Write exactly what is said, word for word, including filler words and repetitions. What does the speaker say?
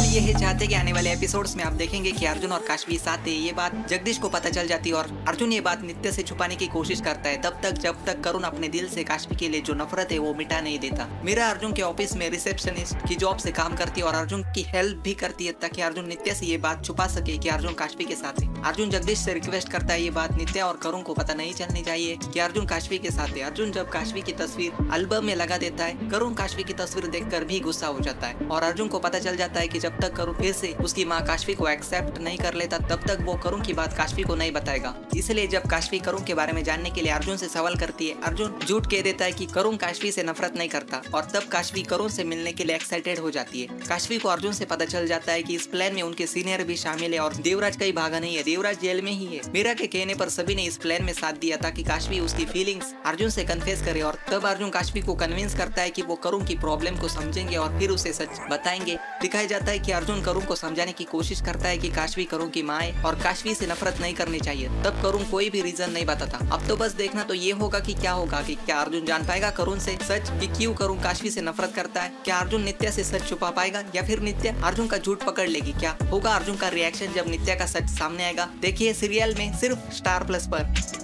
ये है चाहते कि आने वाले एपिसोड्स में आप देखेंगे कि अर्जुन और काशवी साथ है। ये बात जगदीश को पता चल जाती है और अर्जुन ये बात नित्य से छुपाने की कोशिश करता है तब तक जब तक करुण अपने दिल से काशवी के लिए जो नफरत है वो मिटा नहीं देता। मीरा अर्जुन के ऑफिस में रिसेप्शनिस्ट की जॉब से काम करती है और अर्जुन की हेल्प भी करती है ताकि अर्जुन नित्य से ये बात छुपा सके कि अर्जुन काशवी के साथ है। अर्जुन जगदीश से रिक्वेस्ट करता है ये बात नित्या और करुण को पता नहीं चलनी चाहिए कि अर्जुन काशवी के साथ है। अर्जुन जब काशवी की तस्वीर एल्बम में लगा देता है, करुण काशवी की तस्वीर देखकर भी गुस्सा हो जाता है और अर्जुन को पता चल जाता है कि जब तक करुण फिर से उसकी माँ काशवी को एक्सेप्ट नहीं कर लेता तब तक वो करुण की बात काशवी को नहीं बताएगा। इसलिए जब काशवी करुण के बारे में जानने के लिए अर्जुन से सवाल करती है, अर्जुन झूठ कह देता है कि करुण काशवी से नफरत नहीं करता और तब काशवी करुण से मिलने के लिए एक्साइटेड हो जाती है। काशवी को अर्जुन से पता चल जाता है कि इस प्लान में उनके सीनियर भी शामिल है और देवराज कहीं भागा नहीं है, देवराज जेल में ही है। मीरा के कहने पर सभी ने इस प्लान में साथ दिया ताकि काशवी उसकी फीलिंग्स अर्जुन से कन्फेस करे और तब अर्जुन काशवी को कन्विंस करता है कि वो करुण की प्रॉब्लम को समझेंगे और फिर उसे सच बताएंगे। दिखाया जाता है कि अर्जुन करुण को समझाने की कोशिश करता है कि काशवी करुण की माँ है और काशवी से नफरत नहीं करनी चाहिए। तब करुण कोई भी रीजन नहीं बताता। अब तो बस देखना तो ये होगा कि क्या होगा, कि क्या अर्जुन जान पाएगा करुण से सच कि क्यों करुण काशवी से नफरत करता है। क्या अर्जुन नित्या से सच छुपा पाएगा या फिर नित्या अर्जुन का झूठ पकड़ लेगी। क्या होगा अर्जुन का रिएक्शन जब नित्या का सच सामने आएगा। देखिए सीरियल में सिर्फ स्टार प्लस पर।